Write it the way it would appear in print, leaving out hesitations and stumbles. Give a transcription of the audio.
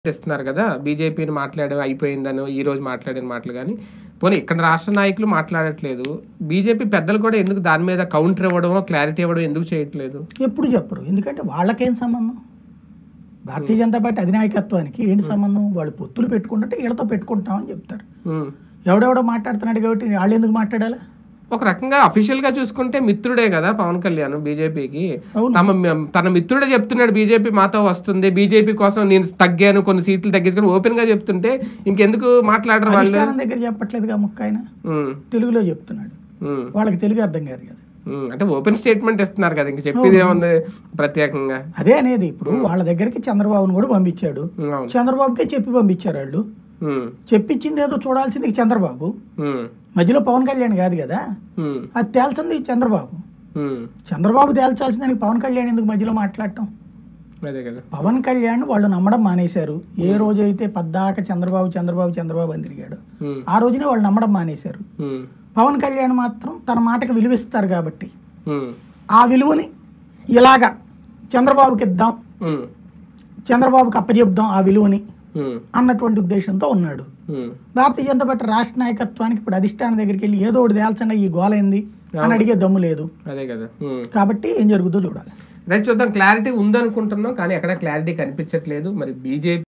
ఇస్తున్నారు కదా! బీజేపీని మాట్లాడడం అయిపోయిందనో, ఈరోజు మాట్లాడిన మాటలు గాని, పోనీ ఇక్కడ రాష్ట్ర నాయకులు మాట్లాడట్లేదు. బీజేపీ పెద్దలు కూడా ఎందుకు దాని మీద కౌంటర్ ఇవ్వడమో, క్లారిటీ ఇవ్వడం ఎందుకు చేయట్లేదు? ఎప్పుడు చెప్పరు. ఎందుకంటే వాళ్ళకేం సంబంధం? భారతీయ జనతా పార్టీ అధినాయకత్వానికి ఏంటి సంబంధం? వాళ్ళు పొత్తులు పెట్టుకుంటే వీళ్ళతో పెట్టుకుంటామని చెప్తారు. ఎవడెవడో మాట్లాడుతున్నాడు కాబట్టి వాళ్ళు ఎందుకు మాట్లాడాలి? ఒక రకంగా అఫీషియల్ గా చూసుకుంటే మిత్రుడే కదా పవన్ కళ్యాణ్ బీజేపీకి. తన మిత్రుడే చెప్తున్నాడు బీజేపీ మాతో వస్తుంది, బీజేపీ కోసం నేను తగ్గాను, కొన్ని సీట్లు తగ్గించుకొని ఓపెన్ గా చెప్తుంటే ఇంకెందుకు మాట్లాడరు వాళ్ళు? దగ్గర చెప్పట్లేదుగా ముక్క ఆయన తెలుగులో చెప్తున్నాడు. వాళ్ళకి తెలుగు అర్థం కాదు కదా. అంటే ఓపెన్ స్టేట్మెంట్ ఇస్తున్నారు కదా, ఇంక చెప్పేది ఏముంది ప్రత్యేకంగా? అదే అనేది. ఇప్పుడు వాళ్ళ దగ్గరికి చంద్రబాబును కూడా పంపించాడు, చంద్రబాబుకే చెప్పి పంపించారు. వాళ్ళు చెప్పించింది ఏదో చూడాల్సింది చంద్రబాబు, మధ్యలో పవన్ కళ్యాణ్ కాదు కదా. అది తేల్చింది చంద్రబాబు. చంద్రబాబు తేల్చాల్సిందని పవన్ కళ్యాణ్ ఎందుకు మధ్యలో మాట్లాడటం? పవన్ కళ్యాణ్ వాళ్ళు నమ్మడం మానేశారు. ఏ రోజైతే పద్దాక చంద్రబాబు చంద్రబాబు చంద్రబాబు అని తిరిగాడు, ఆ రోజునే వాళ్ళు నమ్మడం మానేశారు. పవన్ కళ్యాణ్ మాత్రం తన మాటకు విలువిస్తారు కాబట్టి ఆ విలువని ఇలాగా చంద్రబాబుకి ఇద్దాం, చంద్రబాబుకి అప్పచెప్దాం ఆ విలువని అన్నటువంటి ఉద్దేశంతో ఉన్నాడు. భారతీయ జనతా పార్టీ రాష్ట్ర నాయకత్వానికి ఇప్పుడు అధిష్టానం దగ్గరికి వెళ్ళి ఏదో ఒకటి తేల్చండి, ఈ గోలైంది అని అడిగే దమ్ము లేదు. కాబట్టి ఏం జరుగుతుందో చూడాలి. రైట్, చూద్దాం. క్లారిటీ ఉందనుకుంటున్నాం కానీ ఎక్కడ క్లారిటీ కనిపించట్లేదు. మరి బీజేపీ